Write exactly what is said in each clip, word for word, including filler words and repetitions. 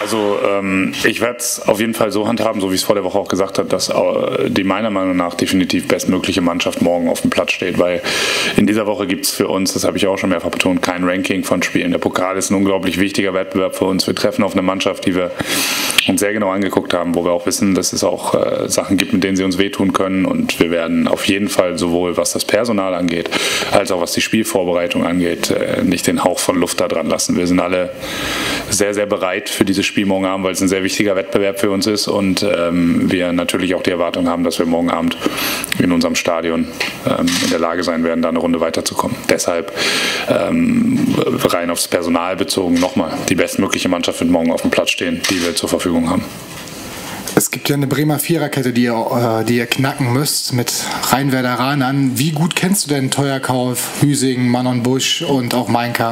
also ähm, ich werde es auf jeden Fall so handhaben, so wie es vor der Woche auch gesagt hat, dass äh, die meiner Meinung nach definitiv bestmögliche Mannschaft morgen auf dem Platz steht, weil in dieser Woche gibt es für uns, das habe ich auch schon mehrfach betont, kein Ranking von Spielen. Der Pokal ist ein unglaublich wichtiger Wettbewerb für uns. Wir treffen auf eine Mannschaft, die wir uns sehr genau angeguckt haben, wo wir auch wissen, dass es auch äh, Sachen gibt, mit denen sie uns wehtun können, und wir werden auf jeden Fall sowohl was das Personal angeht, als auch was die Spielvorbereitung angeht, äh, nicht den Hauch von Luft da dran lassen. Wir sind alle sehr, sehr bereit für dieses Spiel morgen Abend, weil es ein sehr wichtiger Wettbewerb für uns ist, und ähm, wir natürlich auch die Erwartung haben, dass wir morgen Abend in unserem Stadion ähm, in der Lage sein werden, da eine Runde weiterzukommen. Deshalb ähm, rein aufs Personal bezogen nochmal, die bestmögliche Mannschaft wird morgen auf dem Platz stehen, die wir zur Verfügung haben. Es gibt ja eine Bremer Viererkette, die ihr, die ihr knacken müsst mit rein Werderanern. Wie gut kennst du denn Teuerkauf, Hüsing, Manon Busch und auch Meinka?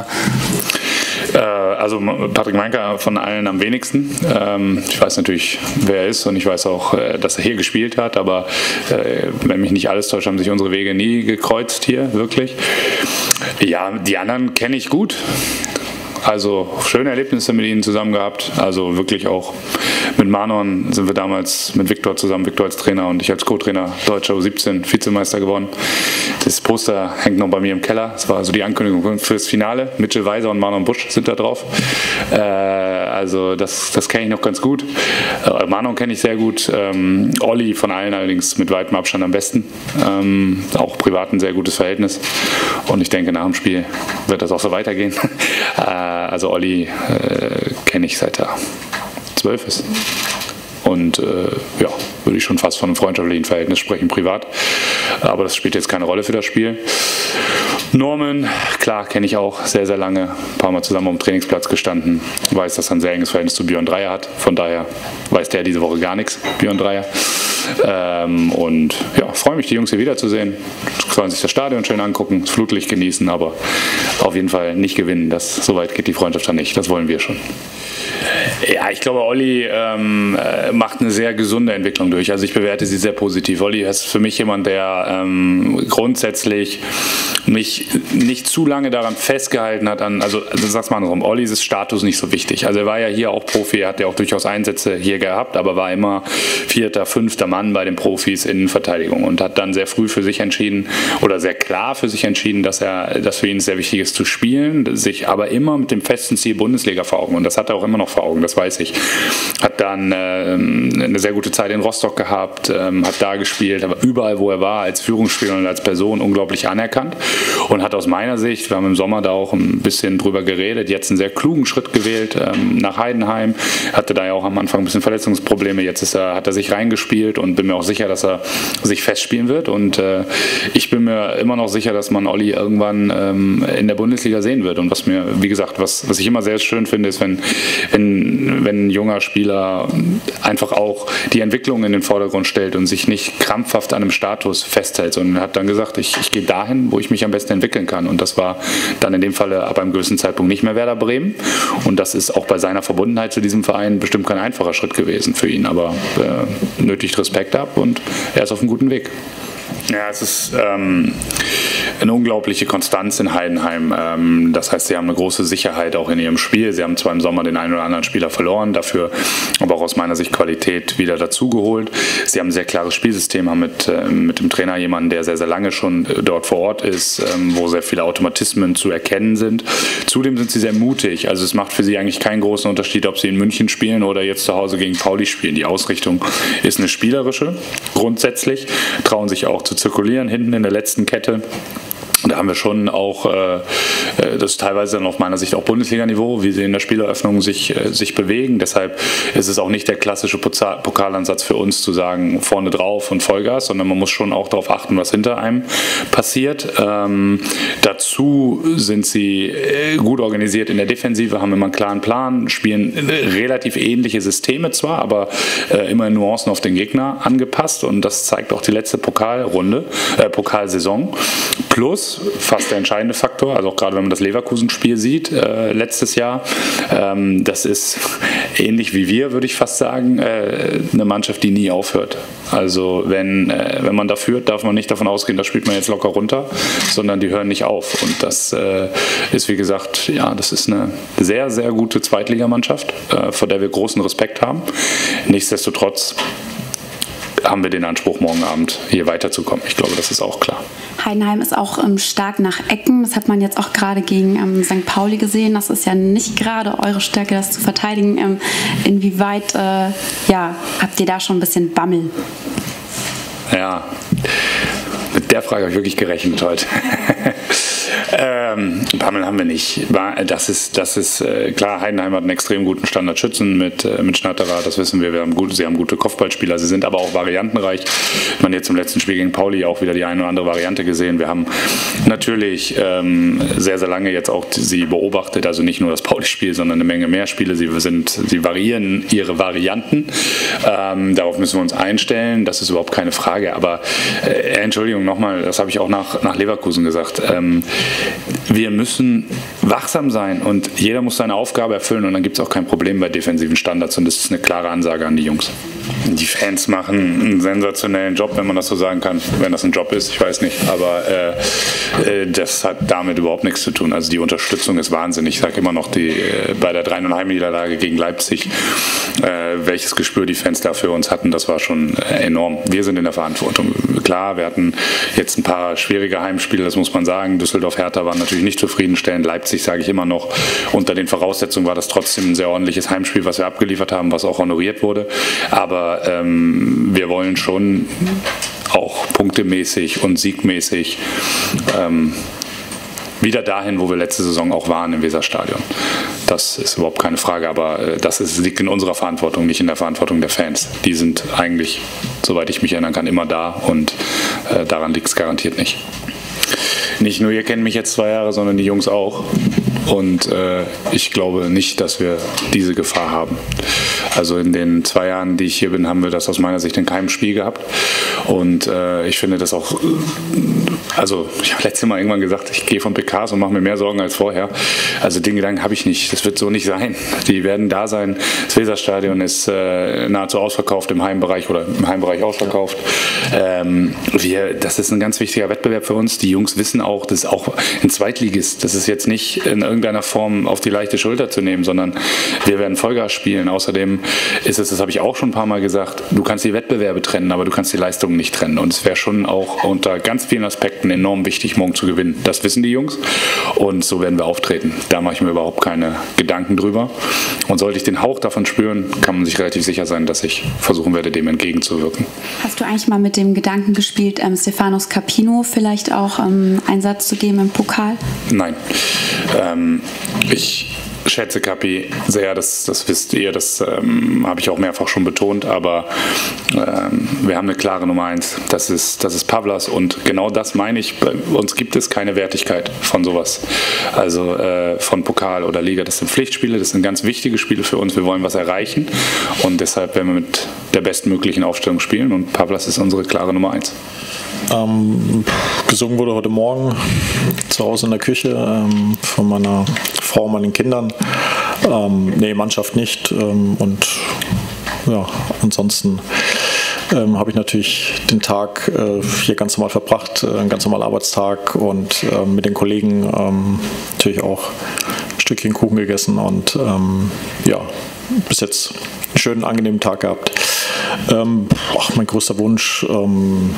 Äh, also Patrick Meinka von allen am wenigsten. Ähm, ich weiß natürlich, wer er ist, und ich weiß auch, äh, dass er hier gespielt hat, aber äh, wenn mich nicht alles täuscht, haben sich unsere Wege nie gekreuzt hier, wirklich. Ja, die anderen kenne ich gut. Also schöne Erlebnisse mit ihnen zusammen gehabt, also wirklich auch mit Manon sind wir damals mit Viktor zusammen, Viktor als Trainer und ich als Co-Trainer deutscher U siebzehn Vizemeister geworden. Das Poster hängt noch bei mir im Keller, das war also die Ankündigung fürs Finale. Mitchell Weiser und Manon Busch sind da drauf, äh, also das, das kenne ich noch ganz gut. Äh, Manon kenne ich sehr gut, ähm, Olli von allen allerdings mit weitem Abstand am besten, ähm, auch privat ein sehr gutes Verhältnis, und ich denke, nach dem Spiel wird das auch so weitergehen. äh, Also Olli äh, kenne ich seit er zwölf ist. Und äh, ja, würde ich schon fast von einem freundschaftlichen Verhältnis sprechen, privat. Aber das spielt jetzt keine Rolle für das Spiel. Norman, klar, kenne ich auch sehr, sehr lange. Ein paar Mal zusammen am Trainingsplatz gestanden. Weiß, dass er ein sehr enges Verhältnis zu Björn Dreier hat. Von daher weiß der diese Woche gar nichts, Björn Dreier. Ähm, und ja, freue mich, die Jungs hier wiederzusehen. Sollen sich das Stadion schön angucken, das Flutlicht genießen, aber auf jeden Fall nicht gewinnen. Das, so weit geht die Freundschaft dann nicht. Das wollen wir schon. Ja, ich glaube, Olli ähm, macht eine sehr gesunde Entwicklung durch. Also ich bewerte sie sehr positiv. Olli ist für mich jemand, der ähm, grundsätzlich mich nicht zu lange daran festgehalten hat, an, also, also sag's mal andersrum, Olli ist Status nicht so wichtig. Also er war ja hier auch Profi, er hat ja auch durchaus Einsätze hier gehabt, aber war immer vierter, fünfter Mann bei den Profis in Verteidigung und hat dann sehr früh für sich entschieden oder sehr klar für sich entschieden, dass er, dass für ihn sehr wichtig ist zu spielen, sich aber immer mit dem festen Ziel Bundesliga vor Augen, und das hat er auch immer noch vor Augen, das weiß ich. Hat dann ähm, eine sehr gute Zeit in Rostock gehabt, ähm, hat da gespielt, aber überall, wo er war, als Führungsspieler und als Person unglaublich anerkannt und hat aus meiner Sicht, wir haben im Sommer da auch ein bisschen drüber geredet, jetzt einen sehr klugen Schritt gewählt ähm, nach Heidenheim, hatte da ja auch am Anfang ein bisschen Verletzungsprobleme, jetzt ist er, hat er sich reingespielt und bin mir auch sicher, dass er sich festspielen wird, und äh, ich bin mir immer noch sicher, dass man Olli irgendwann ähm, in der Bundesliga sehen wird, und was mir, wie gesagt, was, was ich immer sehr schön finde, ist, wenn, wenn, wenn ein junger Spieler einfach auch die Entwicklung in den Vordergrund stellt und sich nicht krampfhaft an einem Status festhält, sondern hat dann gesagt, ich, ich gehe dahin, wo ich mich am besten entwickeln kann, und das war dann in dem Falle ab einem gewissen Zeitpunkt nicht mehr Werder Bremen, und das ist auch bei seiner Verbundenheit zu diesem Verein bestimmt kein einfacher Schritt gewesen für ihn, aber äh, nötigt Respekt ab und er ist auf einem guten Weg. Ja, es ist ähm, eine unglaubliche Konstanz in Heidenheim. Ähm, das heißt, sie haben eine große Sicherheit auch in ihrem Spiel. Sie haben zwar im Sommer den einen oder anderen Spieler verloren, dafür aber auch aus meiner Sicht Qualität wieder dazugeholt. Sie haben ein sehr klares Spielsystem, haben mit, äh, mit dem Trainer jemanden, der sehr, sehr lange schon dort vor Ort ist, ähm, wo sehr viele Automatismen zu erkennen sind. Zudem sind sie sehr mutig. Also es macht für sie eigentlich keinen großen Unterschied, ob sie in München spielen oder jetzt zu Hause gegen Pauli spielen. Die Ausrichtung ist eine spielerische, grundsätzlich, trauen sich auch zu zirkulieren, hinten in der letzten Kette. Da haben wir schon auch, äh, das ist teilweise dann auf meiner Sicht auch Bundesliga-Niveau, wie sie in der Spieleröffnung sich, äh, sich bewegen. Deshalb ist es auch nicht der klassische Pokalansatz für uns zu sagen, vorne drauf und Vollgas, sondern man muss schon auch darauf achten, was hinter einem passiert. Ähm, dazu sind sie gut organisiert in der Defensive, haben immer einen klaren Plan, spielen relativ ähnliche Systeme zwar, aber äh, immer in Nuancen auf den Gegner angepasst, und das zeigt auch die letzte Pokalrunde, äh, Pokalsaison. Plus durchaus fast der entscheidende Faktor. Also auch gerade wenn man das Leverkusen-Spiel sieht, äh, letztes Jahr. Ähm, das ist ähnlich wie wir, würde ich fast sagen, äh, eine Mannschaft, die nie aufhört. Also wenn, äh, wenn man da führt, darf man nicht davon ausgehen, das spielt man jetzt locker runter, sondern die hören nicht auf. Und das äh, ist, wie gesagt, ja, das ist eine sehr, sehr gute Zweitligamannschaft, äh, vor der wir großen Respekt haben. Nichtsdestotrotz haben wir den Anspruch, morgen Abend hier weiterzukommen. Ich glaube, das ist auch klar. Heidenheim ist auch ähm, stark nach Ecken. Das hat man jetzt auch gerade gegen ähm, Sankt Pauli gesehen. Das ist ja nicht gerade eure Stärke, das zu verteidigen. Ähm, inwieweit äh, ja, habt ihr da schon ein bisschen Bammel? Ja, mit der Frage habe ich wirklich gerechnet heute. Ähm, Bammel haben wir nicht. Das ist, das ist äh, klar, Heidenheim hat einen extrem guten Standardschützen mit, äh, mit Schnatterer, das wissen wir. wir haben gut, sie haben gute Kopfballspieler, sie sind aber auch variantenreich. Man hat jetzt im letzten Spiel gegen Pauli auch wieder die eine oder andere Variante gesehen. Wir haben natürlich ähm, sehr, sehr lange jetzt auch sie beobachtet, also nicht nur das Pauli-Spiel, sondern eine Menge mehr Spiele. Sie, sind, sie variieren ihre Varianten. Ähm, darauf müssen wir uns einstellen, das ist überhaupt keine Frage. Aber äh, Entschuldigung nochmal, das habe ich auch nach, nach Leverkusen gesagt. Ähm, Wir müssen wachsam sein und jeder muss seine Aufgabe erfüllen und dann gibt es auch kein Problem bei defensiven Standards und das ist eine klare Ansage an die Jungs. Die Fans machen einen sensationellen Job, wenn man das so sagen kann, wenn das ein Job ist, ich weiß nicht, aber äh, äh, das hat damit überhaupt nichts zu tun. Also die Unterstützung ist wahnsinnig. Ich sage immer noch, die, äh, bei der drei null Heimniederlage gegen Leipzig, äh, welches Gespür die Fans da für uns hatten, das war schon äh, enorm. Wir sind in der Verantwortung. Klar, wir hatten jetzt ein paar schwierige Heimspiele, das muss man sagen. Düsseldorf, Hertha waren natürlich nicht zufriedenstellend. Leipzig, sage ich immer noch, unter den Voraussetzungen war das trotzdem ein sehr ordentliches Heimspiel, was wir abgeliefert haben, was auch honoriert wurde. Aber ähm, wir wollen schon auch punktemäßig und siegmäßig ähm, wieder dahin, wo wir letzte Saison auch waren, im Weserstadion. Das ist überhaupt keine Frage, aber äh, das ist, liegt in unserer Verantwortung, nicht in der Verantwortung der Fans. Die sind eigentlich, soweit ich mich erinnern kann, immer da und äh, daran liegt es garantiert nicht. Nicht nur ihr kennt mich jetzt zwei Jahre, sondern die Jungs auch. Und äh, ich glaube nicht, dass wir diese Gefahr haben. Also in den zwei Jahren, die ich hier bin, haben wir das aus meiner Sicht in keinem Spiel gehabt. Und äh, ich finde das auch, also ich habe letztes Mal irgendwann gesagt, ich gehe von P Ks und mache mir mehr Sorgen als vorher. Also den Gedanken habe ich nicht. Das wird so nicht sein. Die werden da sein. Das Weserstadion ist äh, nahezu ausverkauft im Heimbereich oder im Heimbereich ausverkauft. Ähm, wir, das ist ein ganz wichtiger Wettbewerb für uns. Die Jungs wissen auch, das ist auch ein Zweitligist. Das ist jetzt nicht in irgendeiner Form auf die leichte Schulter zu nehmen, sondern wir werden Vollgas spielen. Außerdem ist es, das habe ich auch schon ein paar Mal gesagt, du kannst die Wettbewerbe trennen, aber du kannst die Leistungen nicht trennen. Und es wäre schon auch unter ganz vielen Aspekten enorm wichtig, morgen zu gewinnen. Das wissen die Jungs und so werden wir auftreten. Da mache ich mir überhaupt keine Gedanken drüber. Und sollte ich den Hauch davon spüren, kann man sich relativ sicher sein, dass ich versuchen werde, dem entgegenzuwirken. Hast du eigentlich mal mit dem Gedanken gespielt, ähm, Stefanos Capino vielleicht auch ähm, Einsatz zu geben im Pokal? Nein. Ähm, ich schätze Capi sehr, das, das wisst ihr, das ähm, habe ich auch mehrfach schon betont, aber ähm, wir haben eine klare Nummer eins, das ist, das ist Pavlas und genau das meine ich, bei uns gibt es keine Wertigkeit von sowas, also äh, von Pokal oder Liga, das sind Pflichtspiele, das sind ganz wichtige Spiele für uns, wir wollen was erreichen und deshalb werden wir mit der bestmöglichen Aufstellung spielen und Pavlas ist unsere klare Nummer eins. Ähm, gesungen wurde heute Morgen zu Hause in der Küche ähm, von meiner Frau und meinen Kindern. Ähm, nee, Mannschaft nicht. Ähm, und ja, ansonsten ähm, habe ich natürlich den Tag äh, hier ganz normal verbracht, äh, ein ganz normaler Arbeitstag und äh, mit den Kollegen ähm, natürlich auch ein Stückchen Kuchen gegessen und ähm, ja, bis jetzt einen schönen, angenehmen Tag gehabt. Ähm, ach, mein größter Wunsch, ähm,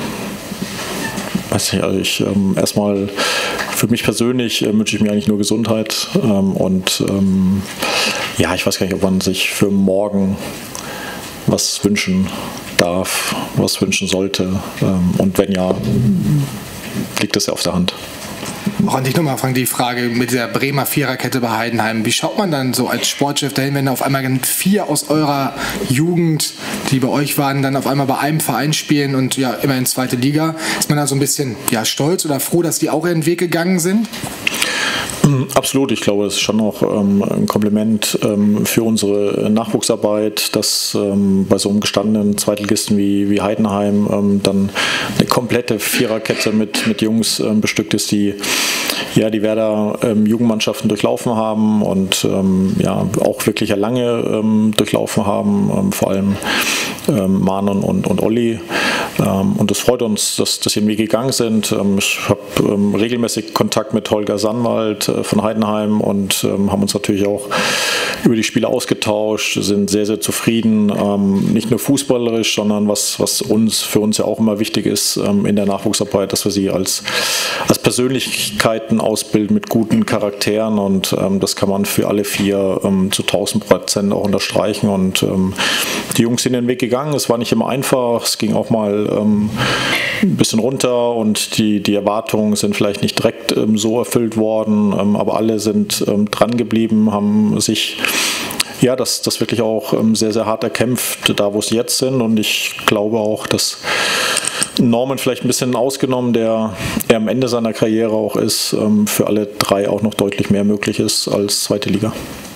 weiß nicht, also ich ähm, erstmal für mich persönlich äh, wünsche ich mir eigentlich nur Gesundheit ähm, und ähm, ja, ich weiß gar nicht, ob man sich für morgen was wünschen darf, was wünschen sollte ähm, und wenn ja, liegt das ja auf der Hand. Auch an dich nochmal, Frank, die Frage mit der Bremer Viererkette bei Heidenheim. Wie schaut man dann so als Sportchef dahin, wenn auf einmal vier aus eurer Jugend, die bei euch waren, dann auf einmal bei einem Verein spielen und ja, immerhin zweite Liga? Ist man da so ein bisschen ja, stolz oder froh, dass die auch ihren Weg gegangen sind? Absolut, ich glaube, es ist schon auch ähm, ein Kompliment ähm, für unsere Nachwuchsarbeit, dass ähm, bei so einem gestandenen Zweitligisten wie, wie Heidenheim ähm, dann eine komplette Viererkette mit, mit Jungs ähm, bestückt ist, die ja, die Werder ähm, Jugendmannschaften durchlaufen haben und ähm, ja, auch wirklich lange ähm, durchlaufen haben, ähm, vor allem ähm, Manon und, und Olli. Ähm, und es freut uns, dass, dass sie den Weg gegangen sind. Ähm, ich habe ähm, regelmäßig Kontakt mit Holger Sannwald äh, von Heidenheim und ähm, haben uns natürlich auch über die Spiele ausgetauscht, sind sehr, sehr zufrieden, ähm, nicht nur fußballerisch, sondern was, was uns, für uns ja auch immer wichtig ist ähm, in der Nachwuchsarbeit, dass wir sie als, als Persönlichkeiten ausbilden mit guten Charakteren und ähm, das kann man für alle vier ähm, zu tausend Prozent auch unterstreichen und ähm, die Jungs sind den Weg gegangen, es war nicht immer einfach, es ging auch mal ähm, ein bisschen runter und die, die Erwartungen sind vielleicht nicht direkt ähm, so erfüllt worden, ähm, aber alle sind ähm, dran geblieben, haben sich ja, das, das wirklich auch ähm, sehr, sehr hart erkämpft, da wo sie jetzt sind und ich glaube auch, dass Norman vielleicht ein bisschen ausgenommen, der er am Ende seiner Karriere auch ist, ähm, für alle drei auch noch deutlich mehr möglich ist als zweite Liga.